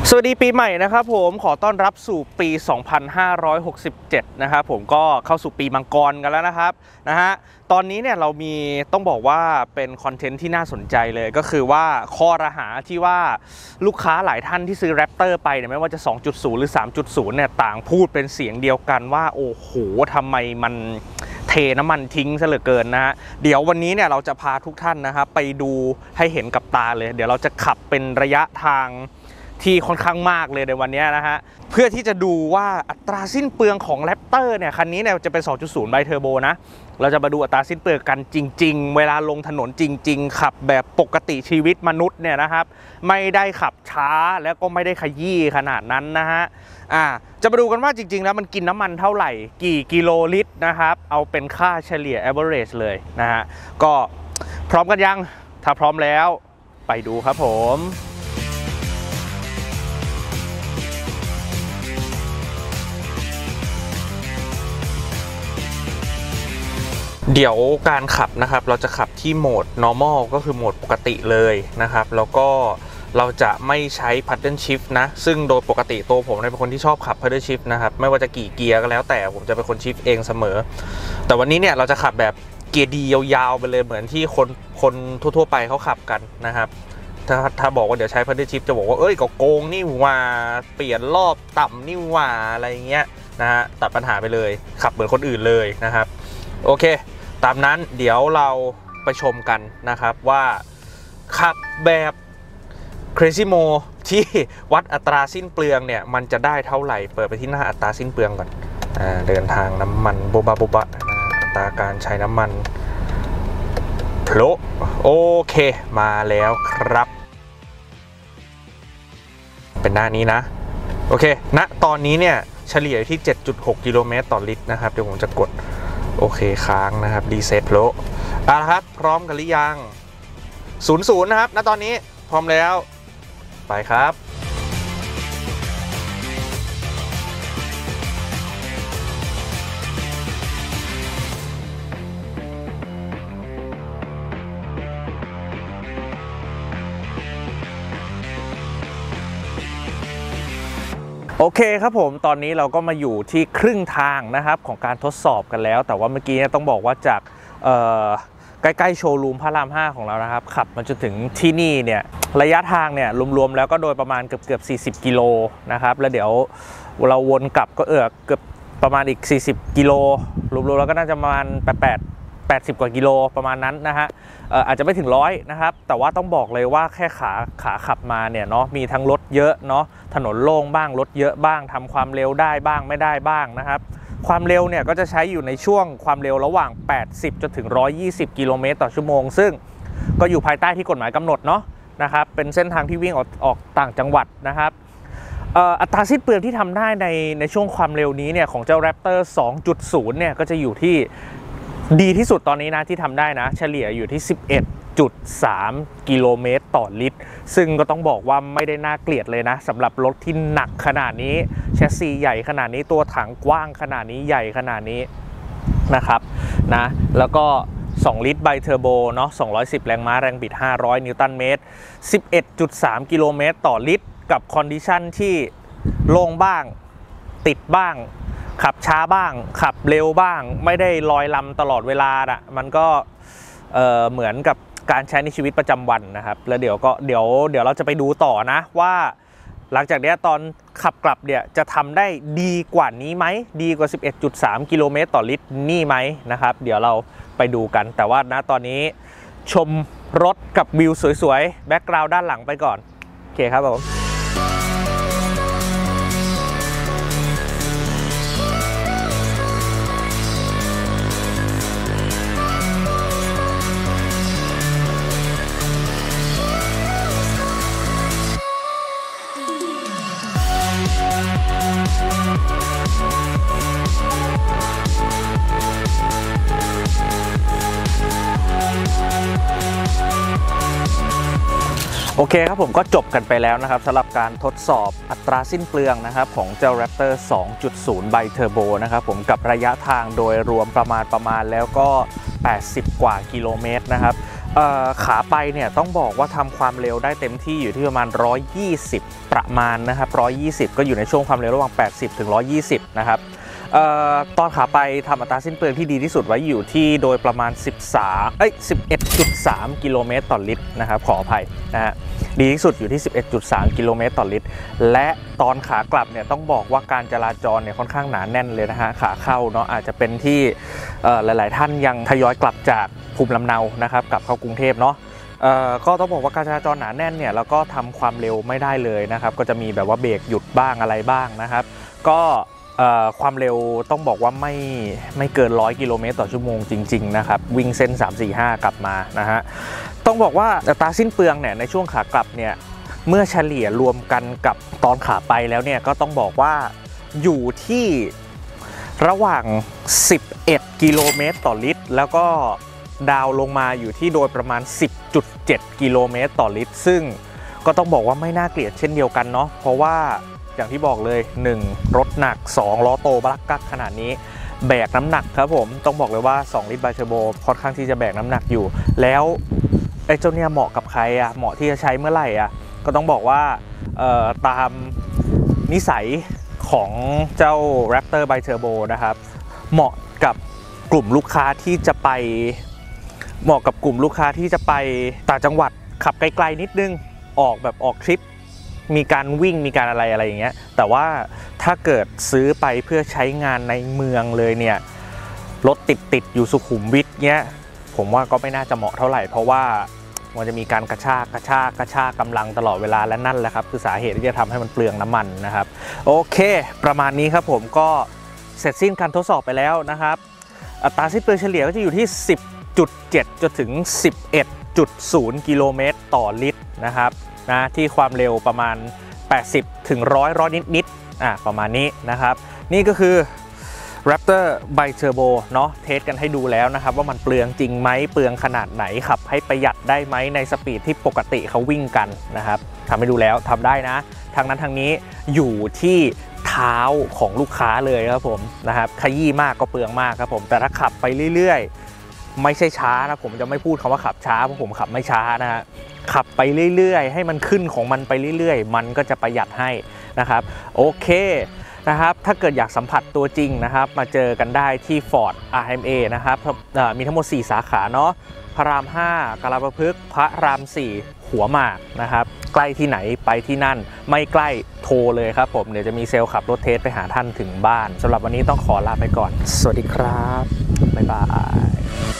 สวัสดีปีใหม่นะครับผมขอต้อนรับสู่ปี 2567 นะครับผมก็เข้าสู่ปีมังกรกันแล้วนะครับตอนนี้เนี่ยเรามีต้องบอกว่าเป็นคอนเทนต์ที่น่าสนใจเลยก็คือว่าข้อรหาที่ว่าลูกค้าหลายท่านที่ซื้อ Raptor ไปเนี่ยไม่ว่าจะ 2.0 หรือ 3.0 เนี่ยต่างพูดเป็นเสียงเดียวกันว่าโอ้โหทำไมมันเทน้ำมันทิ้งซะเหลือเกินนะฮะเดี๋ยววันนี้เนี่ยเราจะพาทุกท่านนะครับไปดูให้เห็นกับตาเลยเดี๋ยวเราจะขับเป็นระยะทางที่ค่อนข้างมากเลยในวันนี้นะฮะเพื่อที่จะดูว่าอัตราสิ้นเปลืองของ Raptor เนี่ยคันนี้เนี่ยจะเป็น 2.0 ไบเทอร์โบนะเราจะมาดูอัตราสิ้นเปลืองกันจริงๆเวลาลงถนนจริงๆขับแบบปกติชีวิตมนุษย์เนี่ยนะครับไม่ได้ขับช้าแล้วก็ไม่ได้ขยี้ขนาดนั้นนะฮะจะมาดูกันว่าจริงๆแล้วมันกินน้ำมันเท่าไหร่กี่กิโลลิตรนะครับเอาเป็นค่าเฉลี่ย average เลยนะฮะก็พร้อมกันยังถ้าพร้อมแล้วไปดูครับผมเดี๋ยวการขับนะครับเราจะขับที่โหมด normal ก็คือโหมดปกติเลยนะครับแล้วก็เราจะไม่ใช้ paddle shift นะซึ่งโดยปกติตัวผมเป็นคนที่ชอบขับ paddle shift นะครับไม่ว่าจะกี่เกียร์ก็แล้วแต่ผมจะเป็นคน shift เองเสมอแต่วันนี้เนี่ยเราจะขับแบบเกียร์ดียาวๆไปเลยเหมือนที่คนทั่วๆไปเขาขับกันนะครับถ้าบอกว่าเดี๋ยวใช้ paddle shift จะบอกว่าเอ้ยก็โกงนี่ว่าเปลี่ยนรอบต่ำนี่ว่าอะไรเงี้ยนะฮะตัดปัญหาไปเลยขับเหมือนคนอื่นเลยนะครับโอเคตามนั้นเดี๋ยวเราไปชมกันนะครับว่าขับแบบ Crazy Mo ที่วัดอัตราสิ้นเปลืองเนี่ยมันจะได้เท่าไหร่เปิดไปที่หน้าอัตราสิ้นเปลืองก่อนเดินทางน้ำมันโบบะอัตราการใช้น้ำมันโผล่โอเคมาแล้วครับเป็นหน้านี้นะโอเคณตอนนี้เนี่ยเฉลี่ยที่ 7.6 กิโลเมตรต่อลิตรนะครับเดี๋ยวผมจะกดโอเคค้างนะครับรีเซ็ตโผล่ครับพร้อมกันหรือยัง00นะครับณตอนนี้พร้อมแล้วไปครับโอเคครับผมตอนนี้เราก็มาอยู่ที่ครึ่งทางนะครับของการทดสอบกันแล้วแต่ว่าเมื่อกี้ต้องบอกว่าจากใกล้ๆโชว์รูมพระราม5ของเรานะครับขับมาจนถึงที่นี่เนี่ยระยะทางเนี่ยรวมๆแล้วก็โดยประมาณเกือบ40กิโลนะครับแล้วเดี๋ยวเราวนกลับก็เกือบประมาณอีก40กิโลรวมๆแล้วก็น่าจะประมาณ80กว่ากิโลประมาณนั้นนะฮะอาจจะไม่ถึง100นะครับแต่ว่าต้องบอกเลยว่าแค่ขาขับมาเนี่ยเนาะมีทั้งรถเยอะเนาะถนนโล่งบ้างรถเยอะบ้างทำความเร็วได้บ้างไม่ได้บ้างนะครับความเร็วเนี่ยก็จะใช้อยู่ในช่วงความเร็วระหว่าง80จนถึง120กิโลเมตรต่อชั่วโมงซึ่งก็อยู่ภายใต้ที่กฎหมายกำหนดเนาะนะครับเป็นเส้นทางที่วิ่งออกต่างจังหวัดนะครับอัตราสิ้นเปลืองที่ทำได้ในช่วงความเร็วนี้เนี่ยของเจ้า Raptor 2.0 เนี่ยก็จะอยู่ที่ดีที่สุดตอนนี้นะที่ทำได้นะเฉลี่ยอยู่ที่ 11.3 กิโลเมตรต่อลิตรซึ่งก็ต้องบอกว่าไม่ได้น่าเกลียดเลยนะสำหรับรถที่หนักขนาดนี้แชสซีใหญ่ขนาดนี้ตัวถังกว้างขนาดนี้ใหญ่ขนาดนี้นะครับนะแล้วก็2ลิตรไบเทอร์โบเนาะ210แรงม้าแรงบิด500นิวตันเมตร 11.3 กิโลเมตรต่อลิตรกับคอนดิชันที่โล่งบ้างติดบ้างขับช้าบ้างขับเร็วบ้างไม่ได้ลอยลำตลอดเวลาอ่ะมันก็เหมือนกับการใช้ในชีวิตประจำวันนะครับแล้วเดี๋ยวเราจะไปดูต่อนะว่าหลังจากนี้ตอนขับกลับเนี่ยจะทำได้ดีกว่านี้ไหมดีกว่า 11.3 กิโลเมตรต่อลิตรนี่ไหมนะครับเดี๋ยวเราไปดูกันแต่ว่าณตอนนี้ชมรถกับวิวสวยๆแบ็คกราวด์ด้านหลังไปก่อนโอเคครับผมโอเคครับผมก็จบกันไปแล้วนะครับสำหรับการทดสอบอัตราสิ้นเปลืองนะครับของเจ้า Raptor 2.0 ไบเทอร์โบนะครับผมกับระยะทางโดยรวมประมาณแล้วก็80กว่ากิโลเมตรนะครับขาไปเนี่ยต้องบอกว่าทำความเร็วได้เต็มที่อยู่ที่ประมาณ120ประมาณนะครับ120ก็อยู่ในช่วงความเร็วระหว่าง80ถึง120นะครับตอนขาไปทำอัตราสิ้นเปลืองที่ดีที่สุดไว้อยู่ที่โดยประมาณ11.3 กิโลเมตรต่อลิตรนะครับขออภัยนะฮะดีที่สุดอยู่ที่ 11.3 กิโลเมตรต่อลิตรและตอนขากลับเนี่ยต้องบอกว่าการจราจรเนี่ยค่อนข้างหนาแน่นเลยนะฮะขาเข้าเนาะอาจจะเป็นที่หลายๆท่านยังทยอยกลับจากภูมิลำเนานะครับกลับเข้ากรุงเทพเนาะก็ต้องบอกว่าการจราจรหนาแน่นเนี่ยแล้วก็ทำความเร็วไม่ได้เลยนะครับก็จะมีแบบว่าเบรกหยุดบ้างอะไรบ้างนะครับก็ความเร็วต้องบอกว่าไม่เกิน100 กิโลเมตรต่อชั่วโมงจริงๆนะครับวิ่งเส้น345กลับมานะฮะต้องบอกว่าอัตราสิ้นเปลืองเนี่ยในช่วงขากลับเนี่ยเมื่อเฉลี่ยรวมกันกับตอนขาไปแล้วเนี่ยก็ต้องบอกว่าอยู่ที่ระหว่าง11 กิโลเมตรต่อลิตรแล้วก็ดาวลงมาอยู่ที่โดยประมาณ 10.7 กิโลเมตรต่อลิตรซึ่งก็ต้องบอกว่าไม่น่าเกลียดเช่นเดียวกันเนาะเพราะว่าอย่างที่บอกเลย1รถหนัก2ล้อโตบักกักขนาดนี้แบกน้ำหนักครับผมต้องบอกเลยว่า2ลิตรไบเทอร์โบค่อนข้างที่จะแบกน้ำหนักอยู่แล้วไอ้เจ้าเนี่ยเหมาะกับใครอะเหมาะที่จะใช้เมื่อไหร่อะก็ต้องบอกว่าตามนิสัยของเจ้า Raptor Bi Turbo นะครับเหมาะกับกลุ่มลูกค้าที่จะไปต่างจังหวัดขับไกลๆนิดนึงออกทริปมีการวิ่งมีการอะไรอย่างเงี้ยแต่ว่าถ้าเกิดซื้อไปเพื่อใช้งานในเมืองเลยเนี่ยรถติดอยู่สุขุมวิทเงี้ยผมว่าก็ไม่น่าจะเหมาะเท่าไหร่เพราะว่ามันจะมีการกระชากกำลังตลอดเวลาและนั่นแหละครับคือสาเหตุที่จะทำให้มันเปลืองน้ำมันนะครับโอเคประมาณนี้ครับผมก็เสร็จสิ้นการทดสอบไปแล้วนะครับอัตราสิ้นเปลืองเฉลี่ยก็จะอยู่ที่ 10.7 จนถึง 11.0 กิโลเมตรต่อลิตรนะครับนะที่ความเร็วประมาณ80ถึง100นิดประมาณนี้นะครับนี่ก็คือ Raptor Bi Turbo เนาะเทสกันให้ดูแล้วนะครับว่ามันเปลืองจริงไหมเปลืองขนาดไหนขับให้ประหยัดได้ไหมในสปีดที่ปกติเขาวิ่งกันนะครับทำให้ดูแล้วทำได้นะทางนั้นทางนี้อยู่ที่เท้าของลูกค้าเลยครับผมนะครับขยี้มากก็เปลืองมากครับผมแต่ถ้าขับไปเรื่อยๆไม่ใช่ช้านะผมจะไม่พูดคำว่าขับช้าเพราะผมขับไม่ช้านะฮะขับไปเรื่อยๆให้มันขึ้นของมันไปเรื่อยๆมันก็จะประหยัดให้นะครับโอเคนะครับถ้าเกิดอยากสัมผัสตัวจริงนะครับมาเจอกันได้ที่ Ford RMA นะครับมีทั้งหมด4สาขาเนาะพระราม5กาฬประพฤกษ์พระราม4หัวหมากนะครับใกล้ที่ไหนไปที่นั่นไม่ใกล้โทรเลยครับผมเดี๋ยวจะมีเซลล์ขับรถเทสไปหาท่านถึงบ้านสำหรับวันนี้ต้องขอลาไปก่อนสวัสดีครับบ๊ายบาย